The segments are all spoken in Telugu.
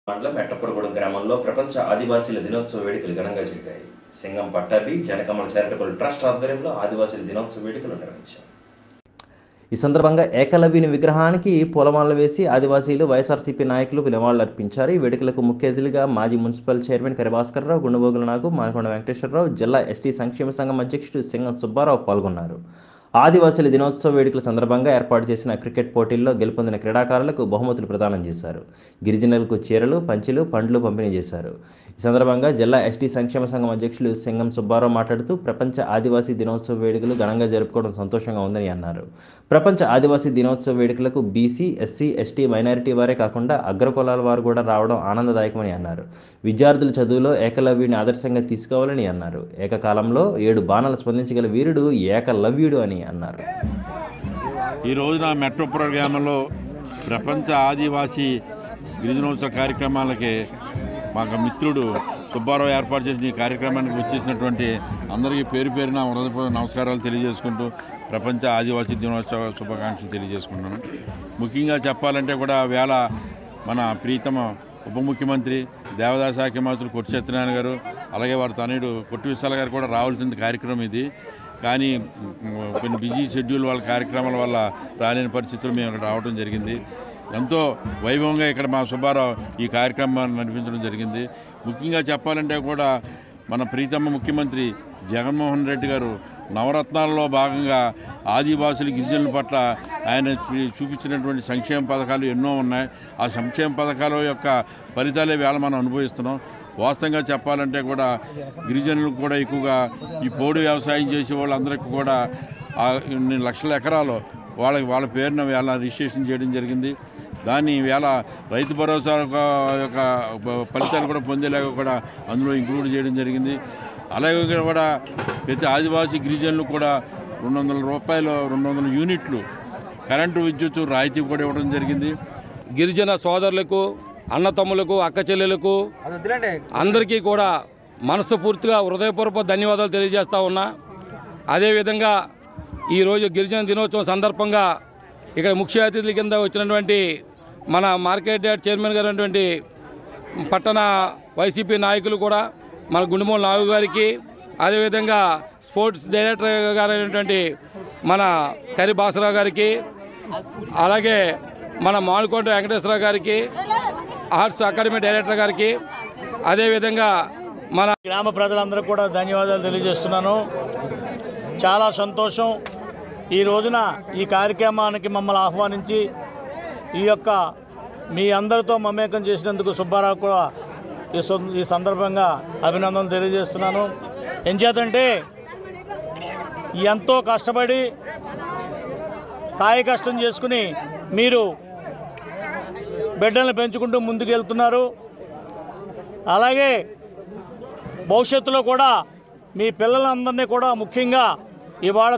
మండలం మెట్టపురగూడెం గ్రామంలో ప్రపంచ ఆదివాసీల దినోత్సవ వేడుకలు ఘనంగా జరిగాయి. సింగం పట్టాభి జనకమల చారిటబుల్ ట్రస్ట్ ఆధ్వర్యంలో ఆదివాసీల దినోత్సవ వేడుకలు నిర్వహించారు. ఈ సందర్భంగా ఏకలవ్యుని విగ్రహానికి పూలమాలలు వేసి ఆదివాసీలు, వైఎస్ఆర్సీపీ నాయకులు నివాళులర్పించారు. ఈ వేడుకలకు ముఖ్య అతిథులుగా మాజీ మున్సిపల్ చైర్మన్ కరిభాస్కర్రావు, గుండుబోగుల నాగు, మానకొండ వెంకటేశ్వరరావు, జిల్లా ఎస్టీ సంక్షేమ సంఘం అధ్యక్షుడు సింగం సుబ్బారావు పాల్గొన్నారు. ఆదివాసీల దినోత్సవ వేడుకల సందర్భంగా ఏర్పాటు చేసిన క్రికెట్ పోటీల్లో గెలుపొందిన క్రీడాకారులకు బహుమతులు ప్రదానం చేశారు. గిరిజనులకు చీరలు, పంచెలు, పండ్లు పంపిణీ చేశారు. ఈ సందర్భంగా జిల్లా ఎస్టీ సంక్షేమ సంఘం అధ్యక్షులు సింగం సుబ్బారావు మాట్లాడుతూ ప్రపంచ ఆదివాసీ దినోత్సవ వేడుకలు ఘనంగా జరుపుకోవడం సంతోషంగా ఉందని అన్నారు. ప్రపంచ ఆదివాసీ దినోత్సవ వేడుకలకు బీసీ, ఎస్సీ, ఎస్టీ, మైనారిటీ వారే కాకుండా అగ్రకులాల వారు కూడా రావడం ఆనందదాయకమని అన్నారు. విద్యార్థుల చదువులో ఏకలవ్యుడిని ఆదర్శంగా తీసుకోవాలని అన్నారు. ఏకకాలంలో 7 బాణాలు స్పందించగల వీరుడు ఏకలవ్యుడు అని అన్నారు. ఈ రోజున మెట్రోపురం గ్రామంలో ప్రపంచ ఆదివాసీ గిరిజనోత్సవ కార్యక్రమాలకి మాకు మిత్రుడు సుబ్బారావు ఏర్పాటు చేసిన ఈ కార్యక్రమానికి వచ్చేసినటువంటి అందరికీ పేరు పేరున హృదయపూర్వక నమస్కారాలు తెలియజేసుకుంటూ ప్రపంచ ఆదివాసీ దినోత్సవ శుభాకాంక్షలు తెలియజేసుకుంటున్నాను. ముఖ్యంగా చెప్పాలంటే కూడా వేళ మన ప్రీతమ ఉప ముఖ్యమంత్రి దేవాదాయ శాఖ మంత్రులు కొట్టి సత్యనారాయణ గారు, అలాగే వారి తనయుడు కొట్టి విశాల గారు కూడా రావాల్సిన కార్యక్రమం ఇది. కానీ కొన్ని బిజీ షెడ్యూల్ వాళ్ళ కార్యక్రమాల వల్ల రాలేని పరిస్థితులు మేము ఇక్కడ రావడం జరిగింది. ఎంతో వైభవంగా ఇక్కడ మా సుబ్బారావు ఈ కార్యక్రమాన్ని నడిపించడం జరిగింది. ముఖ్యంగా చెప్పాలంటే కూడా మన ప్రీతమ్మ ముఖ్యమంత్రి జగన్మోహన్ రెడ్డి గారు నవరత్నాలలో భాగంగా ఆదివాసుల గిరిజనుల పట్ల ఆయన చూపించినటువంటి సంక్షేమ పథకాలు ఎన్నో ఉన్నాయి. ఆ సంక్షేమ పథకాల యొక్క ఫలితాలే వేళ మనం అనుభవిస్తున్నాం. వాస్తవంగా చెప్పాలంటే కూడా గిరిజనులకు కూడా ఎక్కువగా ఈ పోడు వ్యవసాయం చేసే వాళ్ళందరికీ కూడా లక్షల ఎకరాలు వాళ్ళ పేరున వేళ రిజిస్ట్రేషన్ చేయడం జరిగింది. దాన్ని వేళ రైతు భరోసా యొక్క ఫలితాలు కూడా పొందేలాగా కూడా అందులో ఇంక్లూడ్ చేయడం జరిగింది. అలాగే కూడా ప్రతి ఆదివాసీ గిరిజనులు కూడా 200 రూపాయలు 200 యూనిట్లు కరెంటు విద్యుత్ రాయితీ కూడా ఇవ్వడం జరిగింది. గిరిజన సోదరులకు, అన్నతమ్ములకు, అక్క చెల్లెలకు అందరికీ కూడా మనస్ఫూర్తిగా హృదయపూర్వక ధన్యవాదాలు తెలియజేస్తా ఉన్నా. అదేవిధంగా ఈరోజు గిరిజన దినోత్సవం సందర్భంగా ఇక్కడ ముఖ్య అతిథుల కింద వచ్చినటువంటి మన మార్కెట్ యార్డ్ చైర్మన్ గారు అయినటువంటి పట్టణ వైసీపీ నాయకులు కూడా మన గుండుమూల నాగు గారికి, అదేవిధంగా స్పోర్ట్స్ డైరెక్టర్ గారు అయినటువంటి మన కరిభాస్కర్రావు గారికి, అలాగే మన మానకొండ వెంకటేశ్వరరావు గారికి, ఆర్ట్స్ అకాడమీ డైరెక్టర్ గారికి, అదేవిధంగా మన గ్రామ ప్రజలందరూ కూడా ధన్యవాదాలు తెలియజేస్తున్నాను. చాలా సంతోషం. ఈ రోజున ఈ కార్యక్రమానికి మమ్మల్ని ఆహ్వానించి ఈ యొక్క మీ అందరితో మమేకం చేసినందుకు సుబ్బారావు కూడా ఈ సందర్భంగా అభినందనలు తెలియజేస్తున్నాను. ఎంచేతంటే ఎంతో కష్టపడి కాయ కష్టం చేసుకుని మీరు బిడ్డలను పెంచుకుంటూ ముందుకెళ్తున్నారు. అలాగే భవిష్యత్తులో కూడా మీ పిల్లలందరినీ కూడా ముఖ్యంగా ఇవాళ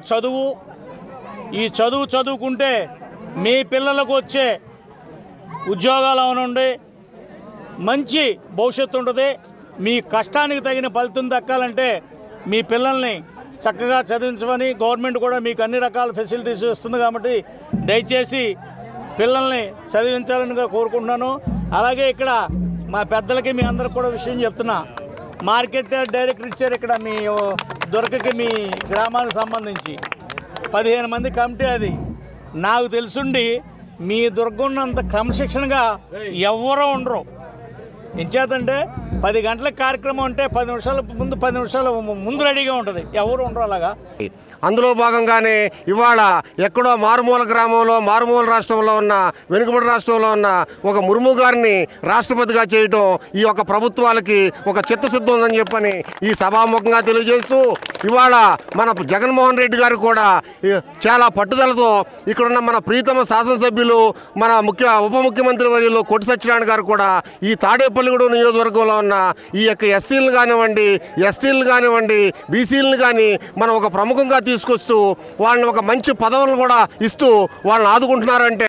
చదువుకుంటే మీ పిల్లలకు వచ్చే ఉద్యోగాలు అవనండి మంచి భవిష్యత్తు ఉంటుంది. మీ కష్టానికి తగిన ఫలితం దక్కాలంటే మీ పిల్లల్ని చక్కగా చదివించమని గవర్నమెంట్ కూడా మీకు అన్ని రకాల ఫెసిలిటీస్ ఇస్తుంది. కాబట్టి దయచేసి పిల్లల్ని చదివించాలని కోరుకుంటున్నాను. అలాగే ఇక్కడ మా పెద్దలకి మీ అందరికి కూడా విషయం చెప్తున్నా. మార్కెట్ డైరెక్టర్ ఇచ్చారు ఇక్కడ మీ దొరకకి మీ గ్రామానికి సంబంధించి 15 మంది కమిటీ. అది నాకు తెలుసుండి మీ దుర్గున్నంత క్రమశిక్షణగా ఎవరో ఉండరు. ఎంచేతంటే 10 గంటలకు కార్యక్రమం అంటే 10 నిమిషాల ముందు రెడీగా ఉంటుంది. ఎవరు ఉండరు అలాగా. అందులో భాగంగానే ఇవాళ ఎక్కడో మారుమూల గ్రామంలో, మారుమూల రాష్ట్రంలో ఉన్న, వెనుకబడి రాష్ట్రంలో ఉన్న ఒక ముర్ము గారిని రాష్ట్రపతిగా చేయటం ఈ యొక్క ప్రభుత్వాలకి ఒక చిత్తశుద్ధి ఉందని చెప్పని ఈ సభాముఖంగా తెలియజేస్తూ, ఇవాళ మన జగన్మోహన్ రెడ్డి గారు కూడా చాలా పట్టుదలతో ఇక్కడున్న మన ప్రీతమ శాసనసభ్యులు, మన ఉప ముఖ్యమంత్రి వర్యులు కొట్టి సత్యనారాయణ గారు కూడా ఈ తాడేపల్లిగూడెం నియోజకవర్గంలో ఉన్న ఈ యొక్క ఎస్సీలను కానివ్వండి, ఎస్టీలను కానివ్వండి, బీసీలను కానీ మనం ఒక ప్రముఖంగా తీసుకొస్తూ వాళ్ళని ఒక మంచి పదవులను కూడా ఇస్తూ వాళ్ళని ఆదుకుంటున్నారంటే